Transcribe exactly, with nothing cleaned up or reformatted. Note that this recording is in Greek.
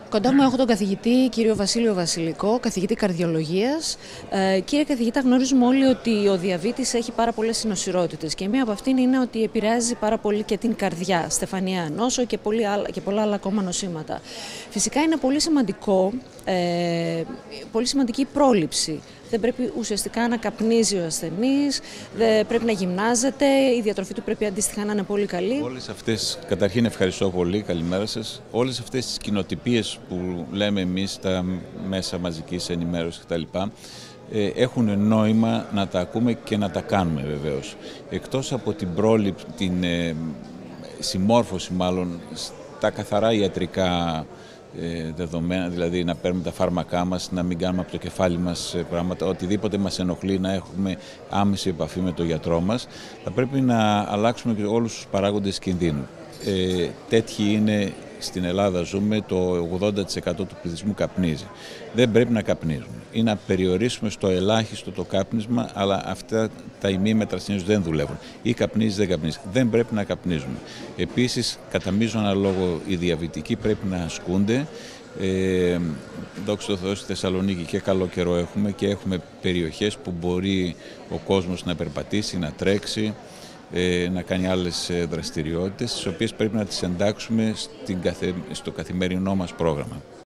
Κοντά μου έχω τον καθηγητή κύριο Βασίλειο Βασιλικό, καθηγητή καρδιολογίας. Ε, κύριε καθηγητά, γνωρίζουμε όλοι ότι ο διαβήτης έχει πάρα πολλές συνοσυρότητες και μία από αυτήν είναι ότι επηρεάζει πάρα πολύ και την καρδιά, στεφανιαία νόσο και, πολύ άλλα, και πολλά άλλα ακόμα νοσήματα. Φυσικά είναι πολύ σημαντικό, ε, πολύ σημαντική πρόληψη. Δεν πρέπει ουσιαστικά να καπνίζει ο ασθενής, δεν πρέπει να γυμνάζεται, η διατροφή του πρέπει αντίστοιχα να είναι πολύ καλή. Όλες αυτές, καταρχήν ευχαριστώ πολύ, καλημέρα σας. Όλες αυτές τις κοινοτυπίες που λέμε εμείς στα μέσα μαζικής ενημέρωσης κτλ. Έχουν νόημα να τα ακούμε και να τα κάνουμε βεβαίως. Εκτός από την πρόληψη, την ε, συμμόρφωση μάλλον στα καθαρά ιατρικά δεδομένα, δηλαδή να παίρνουμε τα φάρμακά μας, να μην κάνουμε από το κεφάλι μας πράγματα, οτιδήποτε μας ενοχλεί, να έχουμε άμεση επαφή με τον γιατρό μας, θα πρέπει να αλλάξουμε και όλους τους παράγοντες κινδύνου. Ε, τέτοιοι είναι, στην Ελλάδα ζούμε, το ογδόντα τοις εκατό του πληθυσμού καπνίζει. Δεν πρέπει να καπνίζουμε ή να περιορίσουμε στο ελάχιστο το κάπνισμα, αλλά αυτά τα ημίμετρα συνήθως δεν δουλεύουν. Ή καπνίζει, δεν καπνίζει. Δεν πρέπει να καπνίζουμε. Επίσης, κατά μείζωνα λόγο, οι διαβητικοί πρέπει να ασκούνται. Ε, δόξα τω Θεώ, στη Θεσσαλονίκη και καλό καιρό έχουμε και έχουμε περιοχές που μπορεί ο κόσμος να περπατήσει, να τρέξει, να κάνει άλλες δραστηριότητες, τις οποίες πρέπει να τις εντάξουμε στην καθε... στο καθημερινό μας πρόγραμμα.